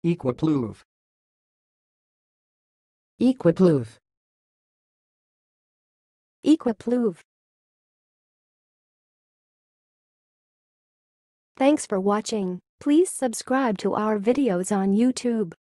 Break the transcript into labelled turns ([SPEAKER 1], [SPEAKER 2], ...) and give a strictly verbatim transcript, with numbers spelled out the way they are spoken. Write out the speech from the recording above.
[SPEAKER 1] equipluve,
[SPEAKER 2] equipluve,
[SPEAKER 3] equipluve. Thanks for watching. Please subscribe to our videos on YouTube.